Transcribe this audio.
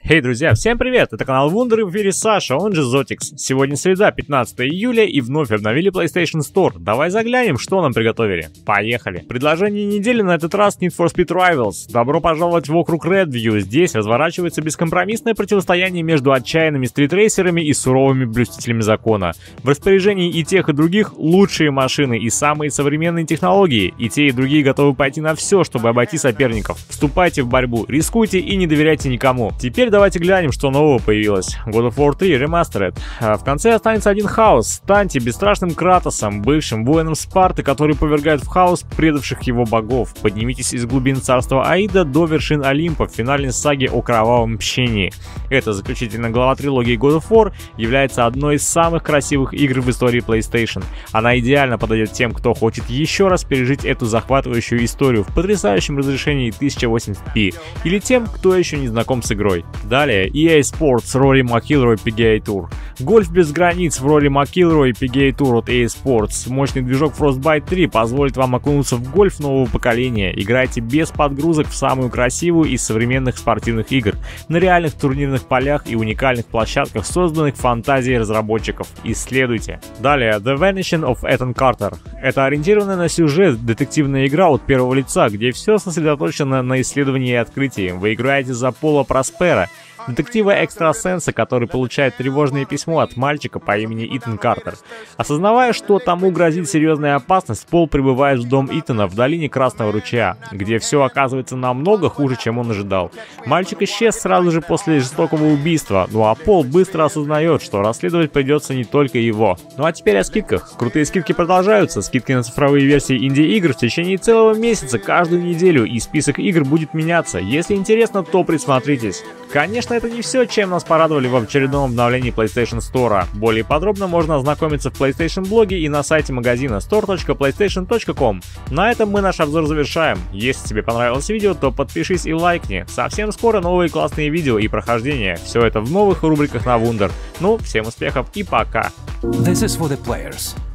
Эй, друзья, всем привет! Это канал Wunder, и в эфире Саша, он же Zotix. Сегодня среда, 15 июля, и вновь обновили PlayStation Store. Давай заглянем, что нам приготовили. Поехали! Предложение недели на этот раз Need for Speed Rivals. Добро пожаловать в округ Redview. Здесь разворачивается бескомпромиссное противостояние между отчаянными стритрейсерами и суровыми блюстителями закона. В распоряжении и тех, и других лучшие машины и самые современные технологии. И те, и другие готовы пойти на все, чтобы обойти соперников. Вступайте в борьбу, рискуйте и не доверяйте никому. Теперь давайте глянем, что нового появилось. God of War 3 Remastered. В конце останется один хаос. Станьте бесстрашным Кратосом, бывшим воином Спарты, который повергает в хаос предавших его богов. Поднимитесь из глубин царства Аида до вершин Олимпа в финальной саге о кровавом мщении. Эта заключительная глава трилогии God of War является одной из самых красивых игр в истории PlayStation. Она идеально подойдет тем, кто хочет еще раз пережить эту захватывающую историю в потрясающем разрешении 1080p, или тем, кто еще не знаком с игрой. Далее EA Sports Rory McIlroy PGA Tour. Гольф без границ в роли McIlroy PGA Tour от EA Sports. Мощный движок Frostbite 3 позволит вам окунуться в гольф нового поколения. Играйте без подгрузок в самую красивую из современных спортивных игр, на реальных турнирных полях и уникальных площадках, созданных фантазией разработчиков. Исследуйте. Далее The Vanishing of Ethan Carter. Это ориентированная на сюжет детективная игра от первого лица, где все сосредоточено на исследовании и открытии. Вы играете за Пола Проспера, детектива-экстрасенса, который получает тревожное письмо от мальчика по имени Итан Картер. Осознавая, что тому грозит серьезная опасность, Пол прибывает в дом Итана в долине Красного ручья, где все оказывается намного хуже, чем он ожидал. Мальчик исчез сразу же после жестокого убийства, ну а Пол быстро осознает, что расследовать придется не только его. Ну а теперь о скидках. Крутые скидки продолжаются. Скидки на цифровые версии инди-игр в течение целого месяца каждую неделю, и список игр будет меняться. Если интересно, то присмотритесь. Конечно, это не все, чем нас порадовали в очередном обновлении PlayStation Store. Более подробно можно ознакомиться в PlayStation блоге и на сайте магазина store.playstation.com. На этом мы наш обзор завершаем. Если тебе понравилось видео, то подпишись и лайкни. Совсем скоро новые классные видео и прохождения. Все это в новых рубриках на Wunder. Ну, всем успехов и пока! This is for the players.